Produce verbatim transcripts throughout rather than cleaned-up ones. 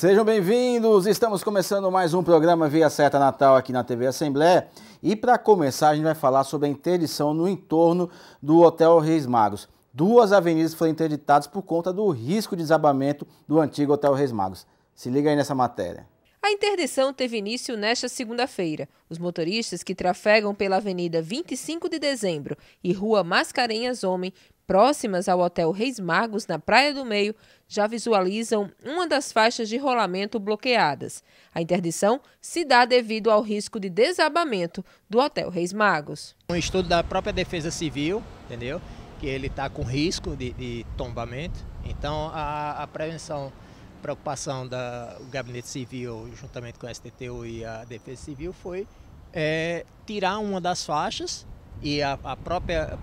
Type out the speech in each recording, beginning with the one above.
Sejam bem-vindos, estamos começando mais um programa Via Certa Natal aqui na T V Assembleia. E para começar a gente vai falar sobre a interdição no entorno do Hotel Reis Magos. Duas avenidas foram interditadas por conta do risco de desabamento do antigo Hotel Reis Magos. Se liga aí nessa matéria. A interdição teve início nesta segunda-feira. Os motoristas que trafegam pela Avenida vinte e cinco de Dezembro e Rua Mascarenhas Homem, próximas ao Hotel Reis Magos, na Praia do Meio, já visualizam uma das faixas de rolamento bloqueadas. A interdição se dá devido ao risco de desabamento do Hotel Reis Magos. Um estudo da própria Defesa Civil, entendeu? Que ele está com risco de, de tombamento. Então, a, a prevenção, preocupação do Gabinete Civil, juntamente com a S T T U e a Defesa Civil, foi é, tirar uma das faixas e a, a própria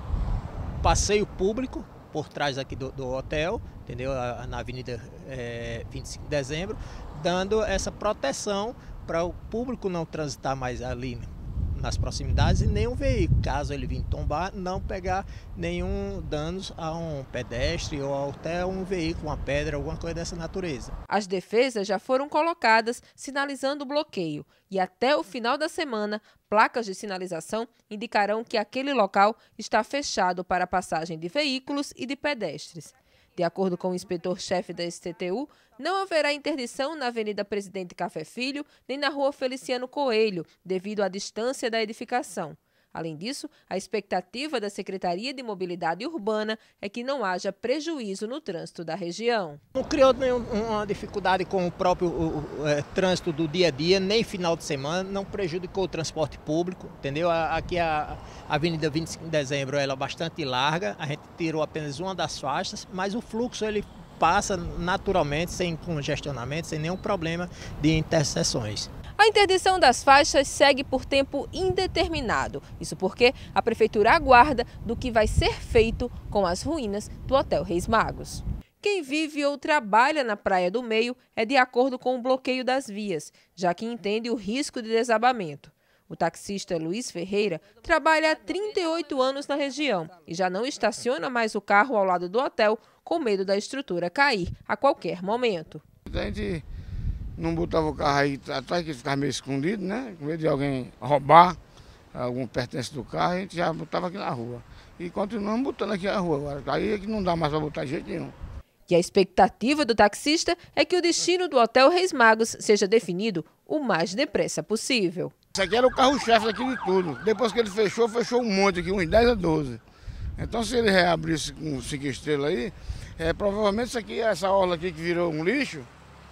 passeio público por trás aqui do, do hotel, entendeu? Na Avenida é, vinte e cinco de Dezembro, dando essa proteção para o público não transitar mais ali nas proximidades e nenhum veículo, caso ele vir tombar, não pegar nenhum danos a um pedestre ou até um veículo, uma pedra, alguma coisa dessa natureza. As defesas já foram colocadas sinalizando o bloqueio e até o final da semana, placas de sinalização indicarão que aquele local está fechado para a passagem de veículos e de pedestres. De acordo com o inspetor-chefe da S T T U, não haverá interdição na Avenida Presidente Café Filho nem na Rua Feliciano Coelho, devido à distância da edificação. Além disso, a expectativa da Secretaria de Mobilidade Urbana é que não haja prejuízo no trânsito da região. Não criou nenhuma dificuldade com o próprio o, o, é, trânsito do dia a dia, nem final de semana, não prejudicou o transporte público, entendeu? Aqui a, a Avenida vinte e cinco de Dezembro ela é bastante larga, a gente tirou apenas uma das faixas, mas o fluxo ele passa naturalmente, sem congestionamento, sem nenhum problema de interseções. A interdição das faixas segue por tempo indeterminado. Isso porque a Prefeitura aguarda do que vai ser feito com as ruínas do Hotel Reis Magos. Quem vive ou trabalha na Praia do Meio é de acordo com o bloqueio das vias, já que entende o risco de desabamento. O taxista Luiz Ferreira trabalha há trinta e oito anos na região e já não estaciona mais o carro ao lado do hotel com medo da estrutura cair a qualquer momento. A gente não botava o carro aí atrás, que ficava meio escondido, né? Com medo de alguém roubar algum pertence do carro, a gente já botava aqui na rua. E continuamos botando aqui na rua agora. Aí é que não dá mais para botar de jeito nenhum. E a expectativa do taxista é que o destino do Hotel Reis Magos seja definido o mais depressa possível. Isso aqui era o carro-chefe daqui de tudo. Depois que ele fechou, fechou um monte aqui, uns dez a doze. Então se ele reabrisse com cinco estrelas aí, é, provavelmente isso aqui, essa orla aqui que virou um lixo,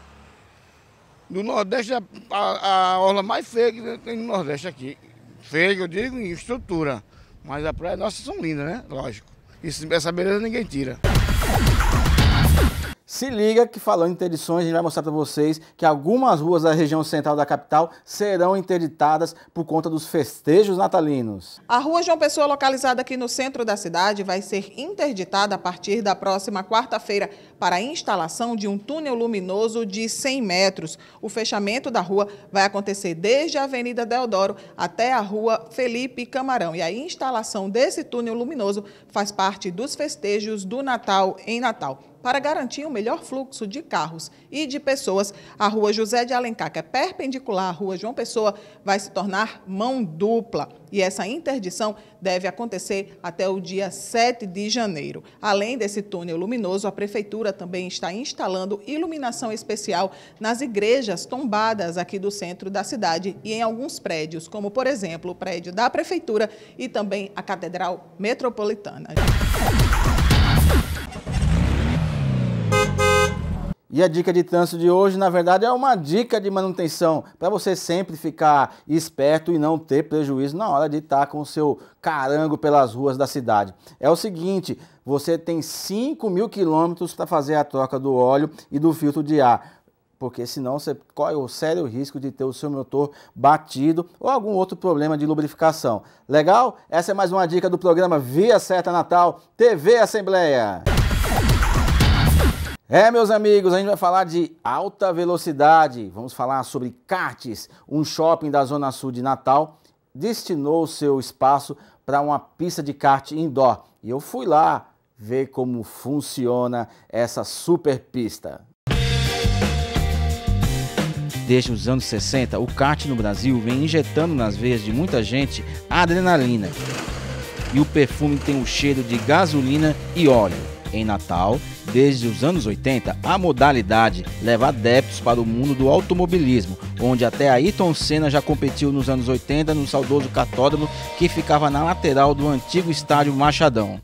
do Nordeste é a, a orla mais feia que tem no Nordeste aqui. Feia, eu digo, em estrutura. Mas a praia nossa são lindas, né? Lógico. E essa beleza ninguém tira. Se liga que falando em interdições, a gente vai mostrar para vocês que algumas ruas da região central da capital serão interditadas por conta dos festejos natalinos. A Rua João Pessoa, localizada aqui no centro da cidade, vai ser interditada a partir da próxima quarta-feira para a instalação de um túnel luminoso de cem metros. O fechamento da rua vai acontecer desde a Avenida Deodoro até a Rua Felipe Camarão. E a instalação desse túnel luminoso faz parte dos festejos do Natal em Natal. Para garantir um melhor fluxo de carros e de pessoas, a Rua José de Alencar, que é perpendicular à Rua João Pessoa, vai se tornar mão dupla. E essa interdição deve acontecer até o dia sete de janeiro. Além desse túnel luminoso, a Prefeitura também está instalando iluminação especial nas igrejas tombadas aqui do centro da cidade e em alguns prédios, como, por exemplo, o prédio da Prefeitura e também a Catedral Metropolitana. E a dica de trânsito de hoje, na verdade, é uma dica de manutenção, para você sempre ficar esperto e não ter prejuízo na hora de estar com o seu carango pelas ruas da cidade. É o seguinte, você tem cinco mil quilômetros para fazer a troca do óleo e do filtro de ar, porque senão você corre o sério risco de ter o seu motor batido ou algum outro problema de lubrificação. Legal? Essa é mais uma dica do programa Via Certa Natal, T V Assembleia. É, meus amigos, a gente vai falar de alta velocidade, vamos falar sobre karts. Um shopping da Zona Sul de Natal destinou o seu espaço para uma pista de kart indoor. E eu fui lá ver como funciona essa super pista. Desde os anos sessenta, o kart no Brasil vem injetando nas veias de muita gente adrenalina. E o perfume tem o cheiro de gasolina e óleo. Em Natal, desde os anos oitenta, a modalidade leva adeptos para o mundo do automobilismo, onde até Ayrton Senna já competiu nos anos oitenta no saudoso cartódromo que ficava na lateral do antigo estádio Machadão.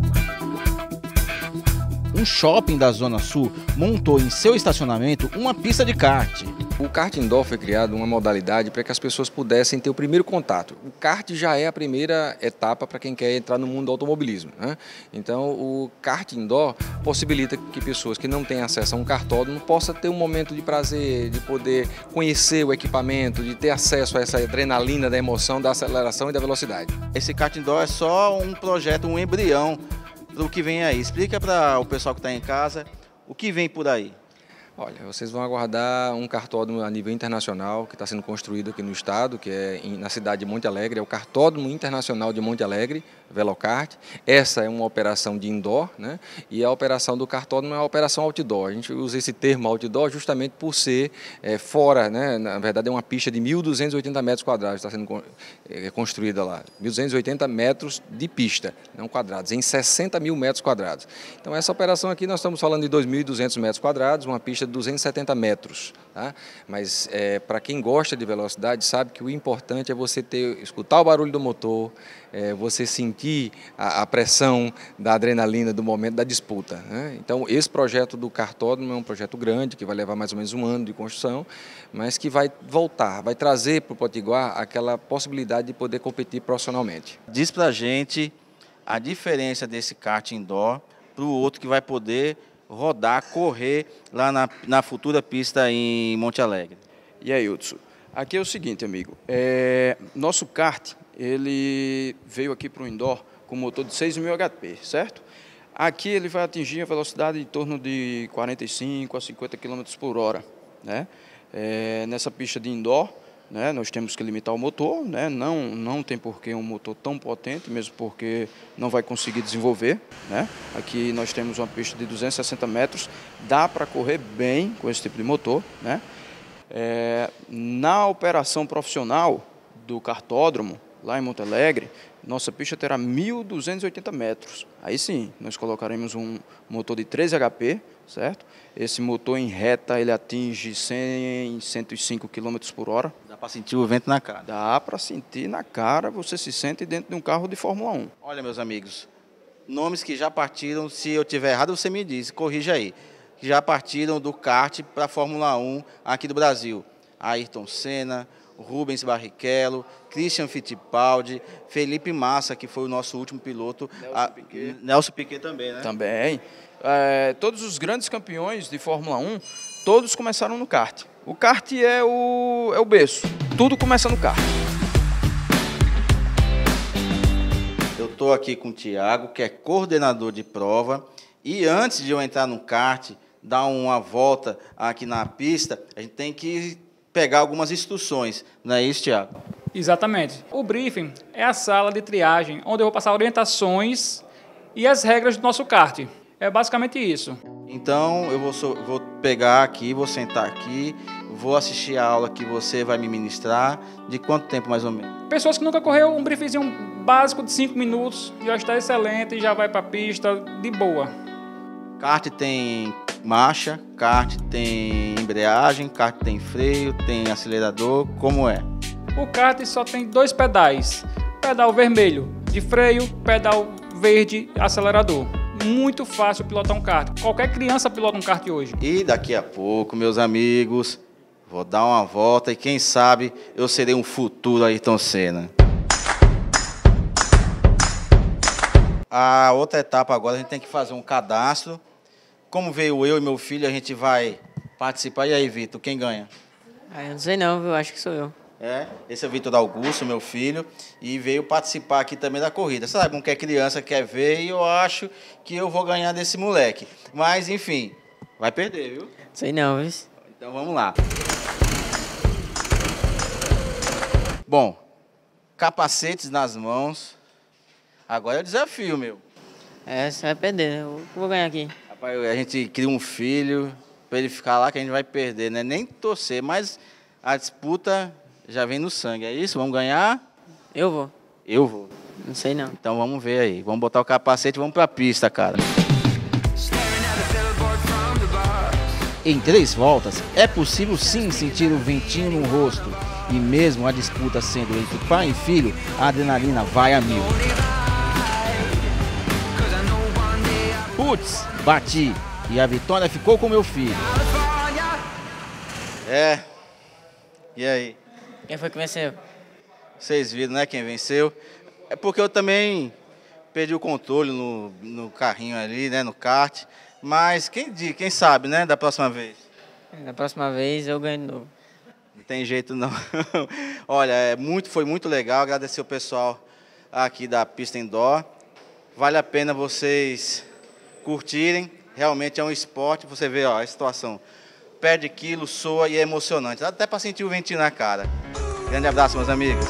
Um shopping da Zona Sul montou em seu estacionamento uma pista de kart. O kart indoor foi criado uma modalidade para que as pessoas pudessem ter o primeiro contato. O kart já é a primeira etapa para quem quer entrar no mundo do automobilismo, né? Então, o kart indoor possibilita que pessoas que não têm acesso a um kartódromo possam ter um momento de prazer, de poder conhecer o equipamento, de ter acesso a essa adrenalina da emoção, da aceleração e da velocidade. Esse kart indoor é só um projeto, um embrião do que vem aí. Explica para o pessoal que está em casa o que vem por aí. Olha, vocês vão aguardar um cartódromo a nível internacional que está sendo construído aqui no estado, que é em, na cidade de Monte Alegre, é o Cartódromo Internacional de Monte Alegre, Velocart. Essa é uma operação de indoor, né? E a operação do cartódromo é uma operação outdoor. A gente usa esse termo outdoor justamente por ser é, fora, né? Na verdade é uma pista de mil duzentos e oitenta metros quadrados, está sendo é, construída lá. mil duzentos e oitenta metros de pista, não quadrados, em sessenta mil metros quadrados. Então essa operação aqui nós estamos falando de dois mil e duzentos metros quadrados, uma pista de duzentos e setenta metros, tá? Mas é, para quem gosta de velocidade sabe que o importante é você ter, escutar o barulho do motor, é, você sentir a, a pressão da adrenalina do momento da disputa, né? Então esse projeto do cartódromo é um projeto grande que vai levar mais ou menos um ano de construção, mas que vai voltar, vai trazer para o Potiguar aquela possibilidade de poder competir profissionalmente. Diz pra gente a diferença desse kart indoor para o outro que vai poder rodar, correr lá na, na futura pista em Monte Alegre. E aí, Hudson? Aqui é o seguinte, amigo. É, nosso kart, ele veio aqui para o indoor com motor de seis mil H P, certo? Aqui ele vai atingir a velocidade em torno de quarenta e cinco a cinquenta quilômetros por hora, né? É, nessa pista de indoor, né, nós temos que limitar o motor, né? não, não tem por que um motor tão potente, mesmo porque não vai conseguir desenvolver, né? Aqui nós temos uma pista de duzentos e sessenta metros, dá para correr bem com esse tipo de motor, né? É, na operação profissional do cartódromo, lá em Monte Alegre, nossa pista terá mil duzentos e oitenta metros. Aí sim, nós colocaremos um motor de treze H P, certo? Esse motor em reta ele atinge cem, cento e cinco quilômetros por hora. Dá para sentir o vento na cara. Dá para sentir na cara, você se sente dentro de um carro de Fórmula um. Olha, meus amigos, nomes que já partiram, se eu tiver errado você me diz, corrija aí, que já partiram do kart para a Fórmula um aqui do Brasil. Ayrton Senna, Rubens Barrichello, Christian Fittipaldi, Felipe Massa, que foi o nosso último piloto. Nelson a, Piquet. Nelson Piquet também, né? Também. É, todos os grandes campeões de Fórmula um, todos começaram no kart. O kart é o, é o berço. Tudo começa no kart. Eu estou aqui com o Thiago, que é coordenador de prova. E antes de eu entrar no kart, dar uma volta aqui na pista, a gente tem que pegar algumas instruções. Não é isso, Thiago? Exatamente. O briefing é a sala de triagem, onde eu vou passar orientações e as regras do nosso kart. É basicamente isso. Então, eu vou, so, vou pegar aqui, vou sentar aqui, vou assistir a aula que você vai me ministrar. De quanto tempo, mais ou menos? Pessoas que nunca correu um briefingzinho básico de cinco minutos, já está excelente, já vai para a pista de boa. Kart tem marcha, kart tem embreagem, kart tem freio, tem acelerador, como é? O kart só tem dois pedais, pedal vermelho de freio, pedal verde acelerador. Muito fácil pilotar um kart, qualquer criança pilota um kart hoje. E daqui a pouco, meus amigos, vou dar uma volta e quem sabe eu serei um futuro Ayrton Senna. A outra etapa agora a gente tem que fazer um cadastro. Como veio eu e meu filho, a gente vai participar. E aí, Vitor, quem ganha? Ah, eu não sei não, viu? Acho que sou eu. É, esse é o Vitor Augusto, meu filho, e veio participar aqui também da corrida. Sabe como que a criança quer ver e eu acho que eu vou ganhar desse moleque. Mas, enfim, vai perder, viu? Sei não, viu? Então vamos lá. Bom, capacetes nas mãos. Agora é o desafio, meu. É, você vai perder. Eu vou ganhar aqui. Rapaz, a gente cria um filho para ele ficar lá que a gente vai perder, né? Nem torcer, mas a disputa já vem no sangue, é isso? Vamos ganhar? Eu vou. Eu vou. Não sei não. Então vamos ver aí, vamos botar o capacete e vamos pra pista, cara. Em três voltas, é possível sim sentir o ventinho no rosto. E mesmo a disputa sendo entre pai e filho, a adrenalina vai a mil. Putz, bati. E a vitória ficou com meu filho. É. E aí? Quem foi que venceu? Vocês viram, né, quem venceu? É porque eu também perdi o controle no, no carrinho ali, né, no kart. Mas quem, quem sabe, né, da próxima vez? Da próxima vez eu ganho de novo. Não tem jeito não. Olha, é muito, foi muito legal. Agradecer o pessoal aqui da pista indoor. Vale a pena vocês curtirem. Realmente é um esporte. Você vê, ó, a situação. Perde quilo, soa e é emocionante. Dá até para sentir o ventinho na cara. Grande abraço, meus amigos.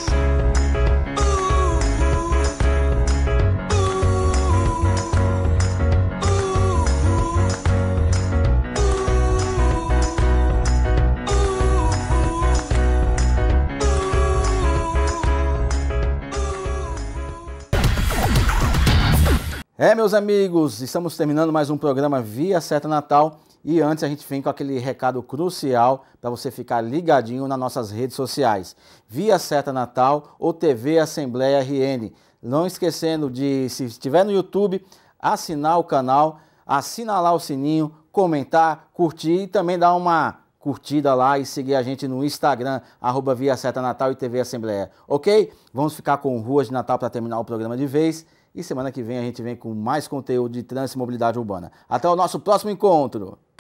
É, meus amigos, estamos terminando mais um programa Via Certa Natal e antes a gente vem com aquele recado crucial para você ficar ligadinho nas nossas redes sociais. Via Certa Natal ou T V Assembleia R N. Não esquecendo de, se estiver no YouTube, assinar o canal, assinalar o sininho, comentar, curtir e também dar uma curtida lá e seguir a gente no Instagram, arroba Via Certa Natal e T V Assembleia. Ok? Vamos ficar com Ruas de Natal para terminar o programa de vez. E semana que vem a gente vem com mais conteúdo de trânsito e mobilidade urbana. Até o nosso próximo encontro!